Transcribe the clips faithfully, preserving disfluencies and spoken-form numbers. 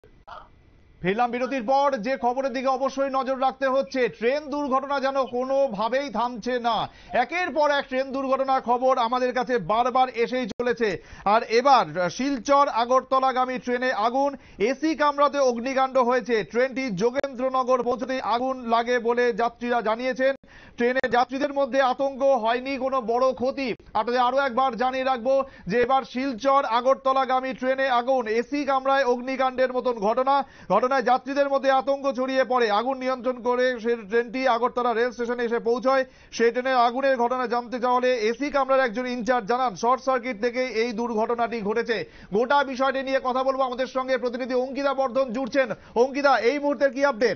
ফিরলাম বিরতির পর। যে খবরের দিকে অবশ্যই নজর রাখতে হচ্ছে, ট্রেন দুর্ঘটনা যেন কোনোভাবেই থামছে না। একের পর এক ট্রেন দুর্ঘটনার খবর আমাদের কাছে বারবার এসেই চলেছে। আর এবার শিলচর আগরতলাগামী ট্রেনে আগুন, এসি কামরাতে অগ্নিকাণ্ড হয়েছে। ট্রেনটি যোগেন্দ্রনগর পৌঁছতেই আগুন লাগে বলে যাত্রীরা জানিয়েছেন। ট্রেনের যাত্রীদের মধ্যে আতঙ্ক, হয়নি কোনো বড় ক্ষতি। আপনাদের আরো একবার জানিয়ে রাখবো যে এবার শিলচর আগরতলাগামী ট্রেনে আগুন, এসি কামরায় অগ্নিকাণ্ডের মতন ঘটনা ঘটনায় যাত্রীদের মধ্যে আতঙ্ক ছড়িয়ে পড়ে। আগুন নিয়ন্ত্রণ করে সে ট্রেনটি আগরতলা রেল স্টেশনে এসে পৌঁছয়। সেই ট্রেনের আগুনের ঘটনা জানতে চাওয়ালে এসি কামরার একজন ইনচার্জ জানান, শর্ট সার্কিট থেকে এই দুর্ঘটনাটি ঘটেছে। গোটা বিষয়টি নিয়ে কথা বলবো। আমাদের সঙ্গে প্রতিনিধি অঙ্কিতা বর্ধন জুড়ছেন। অঙ্কিতা, এই মুহূর্তের কি আপডেট?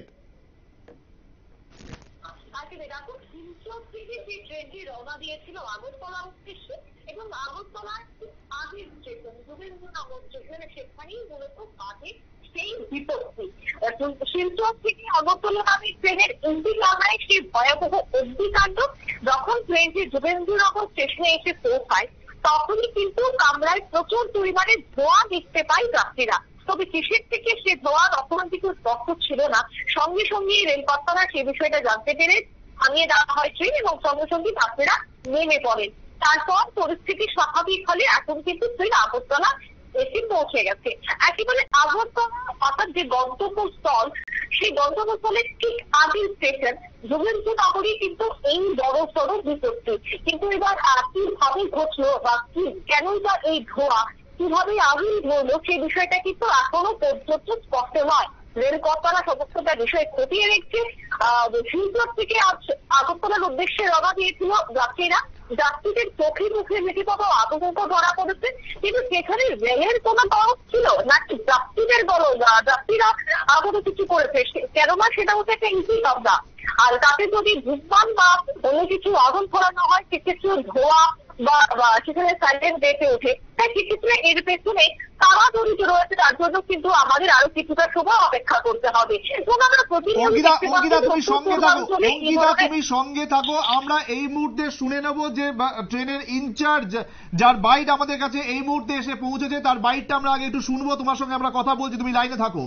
ট্রেনটি রওনা দিয়েছিল আগরতলা উদ্দেশ্যে এবং আগরতলার আগের স্টেশন যোগেন্দ্রনগর স্টেশনে সেখানেই মূলত বাজে সেই বিপত্তি। শিলচর থেকে আগরতলাগামী ট্রেনের এসি কামরায় সেই ভয়াবহ অগ্নিকাণ্ড। যখন ট্রেনটি যোগেন্দ্রনগর স্টেশনে এসে পৌঁছায় তখনই কিন্তু কামরায় প্রচুর পরিমাণে ধোঁয়া দেখতে পায় যাত্রীরা। তবে কিসের থেকে সে ধোঁয়া তখন কিন্তু স্পষ্ট ছিল না। সঙ্গে সঙ্গে রেলকর্তারা সে বিষয়টা জানতে পেরে থামিয়ে দেওয়া হয় ট্রেন এবং সঙ্গে সঙ্গে যাত্রীরা নেমে পড়েন। তারপর পরিস্থিতি স্বাভাবিক হলে এখন কিন্তু ট্রেন আগরতলা এসে পৌঁছে গেছে। একেবারে আগরতলা অর্থাৎ যে গন্তব্যস্থল, সেই গন্তব্যস্থলের ঠিক আগের স্টেশন যোগেন্দ্রনগরী কিন্তু এই বড় সড় বিপত্তি। কিন্তু এবার কিভাবে ঘটলো বা কি কেনই বা এই ধোঁয়া, কিভাবে আগুন ধরলো, সেই বিষয়টা কিন্তু এখনো পর্যন্ত স্পষ্ট নয়। রেলকর্তারা সমস্তটা বিষয় খতিয়ে দেখছে। আহ শিলচর থেকে আজ আগরতলার উদ্দেশ্যে রওনা দিয়েছিল যাত্রীরা। যাত্রীদের চোখে মুখে রীতিমত আতঙ্ক ধরা পড়েছে। কিন্তু সেখানে রেলের কোনো দরদ ছিল নাকি যাত্রীদের দরদ, যাত্রীরা আগুনে কিছু করেছে, কেননা সেটা হচ্ছে একটা ইসি কামরা। আর তাতে যদি ধূমপান বা অন্য কিছু আগুন ছড়ানো হয় সেক্ষেত্রে ধোঁয়া বা সেখানে সাইলেন্ট ডেটে ওঠে। তাই সেক্ষেত্রে এর পেছনে কারা জড়িত রয়েছে তার জন্য কিন্তু আমাদের আরো কিছুটা সময় অপেক্ষা করতে হবে। তুমি সঙ্গে থাকো, অঙ্কিতা তুমি সঙ্গে থাকো। আমরা এই মুহূর্তে শুনে নেব যে ট্রেনের ইনচার্জ যার বাইট আমাদের কাছে এই মুহূর্তে এসে পৌঁছেছে, তার বাইটটা আমরা আগে একটু শুনবো। তোমার সঙ্গে আমরা কথা বলছি, তুমি লাইনে থাকো।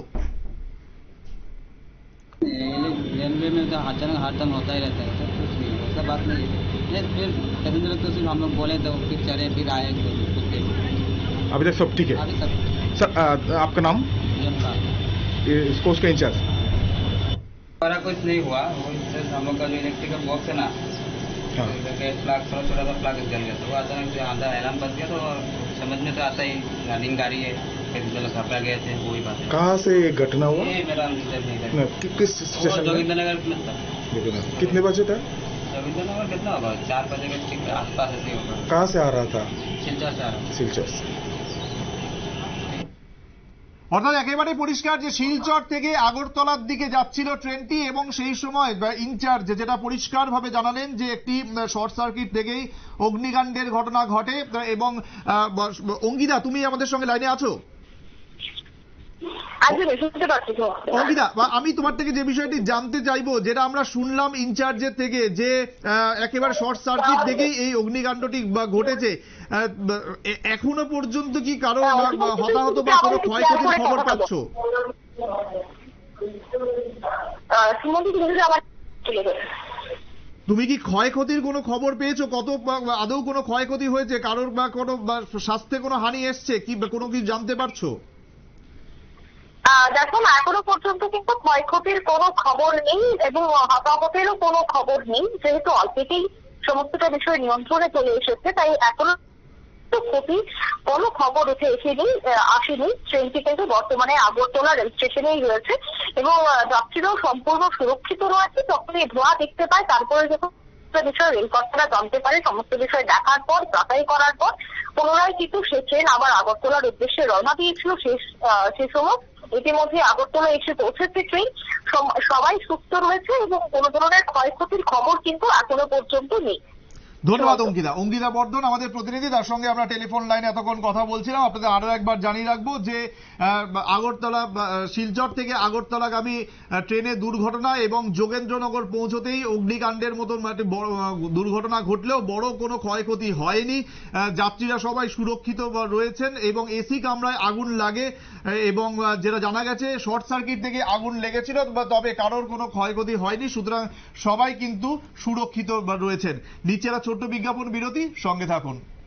रेलवे में तो अचानक हड़ताल होता ही रहता है, तो कुछ नहीं ऐसा बात नहीं है। फिर पैसेंजर तो सिर्फ हम लोग बोले तो फिर चले फिर आए। अभी तक सब ठीक है? अभी सब सर आ, आपका नाम? इसको उसका इंचार्ज? हमारा कुछ नहीं हुआ, वो सिर्फ हम लोग का जो इलेक्ट्रिकल बॉक्स है ना, फ्लैग थोड़ा छोटा सा फ्लैग जल गया, तो वो अचानक से आधा अलार्म बज गया। तो समझ में तो आता ही रनिंग गाड़ी है, घबरा गए थे, वही बात है। कहाँ से घटना हुआ? ये मेरा नहीं कि, किस स्टेशन? जोगिंद्रनगर में था। कितने बजे था? जोगिंद्रनगर कितना होगा, चार बजे के आसपास ऐसे होगा। कहाँ से आ रहा था? शिलचर से आ रहा था। শিলচর। অর্থাৎ একেবারে পরিষ্কার যে শিলচর থেকে আগরতলার দিকে যাচ্ছিল ট্রেনটি এবং সেই সময় ইনচার্জ যেটা পরিষ্কার ভাবে জানালেন যে একটি শর্ট সার্কিট থেকেই অগ্নিকাণ্ডের ঘটনা ঘটে। এবং অঙ্কিতা, তুমি আমাদের সঙ্গে লাইনে আছো? অঙ্কিতা, আমি তোমার থেকে যে বিষয়টি জানতে চাইবো, যেটা আমরা শুনলাম ইনচার্জের থেকে, যে একেবারে শর্ট সার্কিট থেকেই এই অগ্নিকাণ্ডটি ঘটেছে, এখনো পর্যন্ত কি কারো হতাহত বা কোনো ক্ষয়ক্ষতির খবর পাচ্ছ? তুমি কি ক্ষয়ক্ষতির কোনো খবর পেয়েছো? কত আদৌ কোনো ক্ষয়ক্ষতি হয়েছে কারোর, বা কোনো স্বাস্থ্যে কোনো হানি এসছে কি, কোনো কিছু জানতে পারছো? দেখুন, এখনো পর্যন্ত কিন্তু ক্ষয়ক্ষতির কোনো খবর নেই এবং হতাহতেরও কোনো খবর নেই। যেহেতু অল্পেতেই সমস্তটা বিষয় নিয়ন্ত্রণে চলে এসেছে, তাই এখনো ক্ষতির কোনো খবর উঠে এসেনি আসেনি। ট্রেনটি কিন্তু বর্তমানে আগরতলা রেল স্টেশনেই রয়েছে এবং যাত্রীরাও সম্পূর্ণ সুরক্ষিত রয়েছে। যখন এই ধোঁয়া দেখতে পায় তারপরে যখন বিষয় রেলকর্তারা জানতে পারে, সমস্ত বিষয় দেখার পর যাচাই করার পর পুনরায় কিন্তু সে ট্রেন আবার আগরতলার উদ্দেশ্যে রওনা দিয়েছিল। শেষ সে সময় ইতিমধ্যে আগরতলা এসে পৌঁছেছে ট্রেন। সবাই সুস্থ রয়েছে এবং কোনো ধরনের ক্ষয়ক্ষতির খবর কিন্তু এখনো পর্যন্ত নেই। ধন্যবাদ অঙ্কিতা। অঙ্কিতা বর্ধন আমাদের প্রতিনিধি, তার সঙ্গে আমরা টেলিফোন লাইনে এতক্ষণ কথা বলছিলাম। আপনাদের আরো একবার জানিয়ে রাখবো যে আহ, আগরতলা আহ, শিলচর থেকে আগরতলাগামী আহ, ট্রেনে দুর্ঘটনা এবং যোগেন্দ্রনগর পৌঁছতেই অগ্নিকাণ্ডের মতন একটি বড় আহ, দুর্ঘটনা ঘটলেও বড় কোনো ক্ষয়ক্ষতি হয়নি। আহ, যাত্রীরা সবাই সুরক্ষিত রয়েছেন এবং এসি কামরায় আগুন লাগে আহ, এবং আহ, যেটা জানা গেছে শর্ট সার্কিট থেকে আগুন লেগেছিল, তবে কারোর কোনো ক্ষয়ক্ষতি হয়নি। সুতরাং সবাই কিন্তু সুরক্ষিত রয়েছেন। নিচেরা ছোট্ট বিজ্ঞাপন বিরতি, সঙ্গে থাকুন।